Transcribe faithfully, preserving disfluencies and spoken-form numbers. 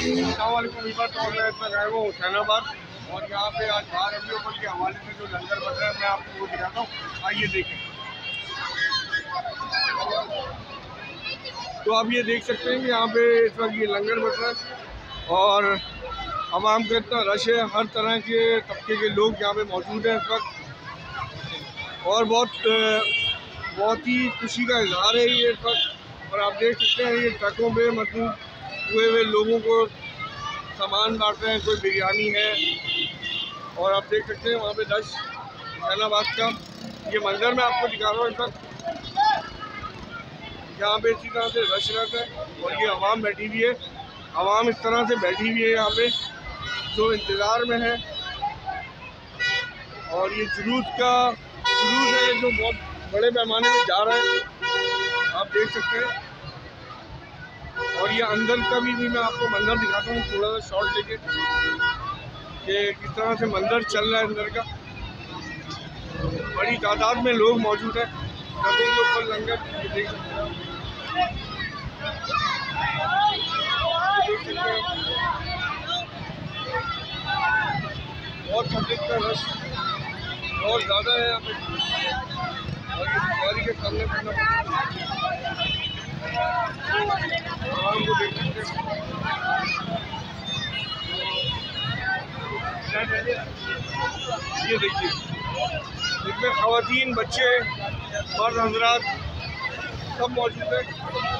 अस्सलामुअलैकुम वीवर, तो मैं इसमें गए वो हुसैनाबाद और यहाँ पे आज बाहर रबियों अव्वल के हवाले से जो लंगर बन रहा है मैं आपको वो दिखाता हूँ। आइए देखें। तो आप ये देख सकते हैं कि यहाँ पे इस वक्त ये लंगर बन रहा है और आवाम का इतना रश है, हर तरह के तबके के लोग यहाँ पे मौजूद हैं इस वक्त और बहुत बहुत ही खुशी का इजहार है ये इस वक्त। और आप देख सकते हैं ये ट्रकों पे मजबूर हुए हुए लोगों को सामान बांट रहे हैं, कोई बिरयानी है और आप देख सकते हैं वहाँ पे रश हुसैनाबाद का ये मंजर मैं आपको दिखा रहा हूँ इस वक्त। यहाँ पे इसी तरह से रश रहता है और ये आवाम बैठी हुई है, आवाम इस तरह से बैठी हुई है यहाँ पे जो इंतज़ार में है। और ये जुलूस का जुलूस है जो बहुत बड़े पैमाने में जा रहा है, आप देख सकते हैं। और ये अंदर का भी, भी मैं आपको मंजर दिखाता हूँ थोड़ा सा शॉर्ट लेके कि किस तरह से मंजर चल रहा है अंदर का। बड़ी तादाद में लोग मौजूद हैं सभी के ऊपर लंगर देख सकते हैं, देख सकते हैं बहुत पब्लिक का रश बहुत ज़्यादा है यहाँ पे और ये गाड़ी के सामने करना आवाम को देख सकते हैं। ये देखिए इसमें ख़वातीन, बच्चे, मर्द हज़रात सब मौजूद हैं।